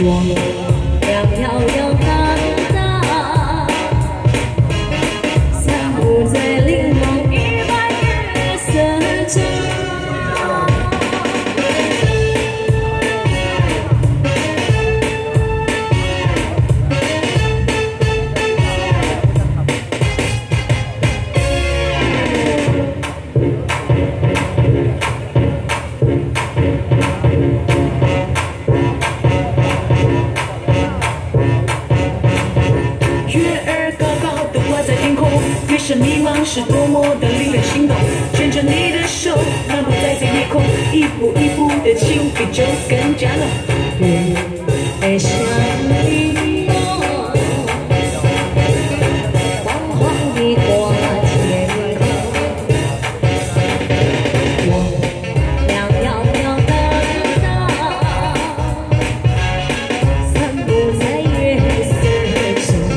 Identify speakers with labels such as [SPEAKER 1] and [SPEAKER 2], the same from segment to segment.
[SPEAKER 1] 我摇摇摇荡荡，散步在柠檬与白月色中。
[SPEAKER 2] 月是迷茫，是多么的令人心动。牵着你的手，漫步在这夜空，一步一步的情比就更加浓。
[SPEAKER 1] 月儿像柠檬，黄黄的挂天空。我摇摇摇荡荡，散步在月色中。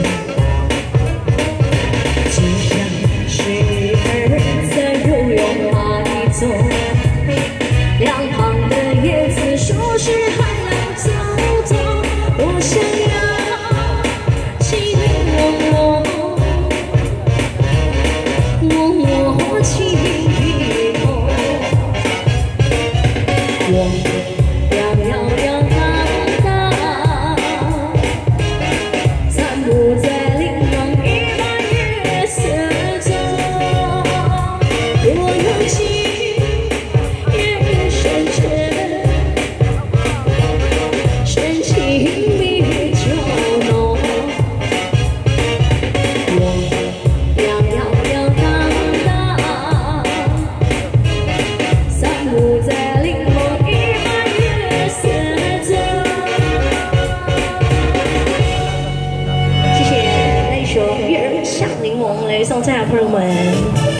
[SPEAKER 1] 两旁的叶子说是海浪躁动，我想要轻柔，我轻柔，我摇摇摇荡荡，散步在柠檬与白月色中，我有情。月儿像柠檬，来送在朋友们。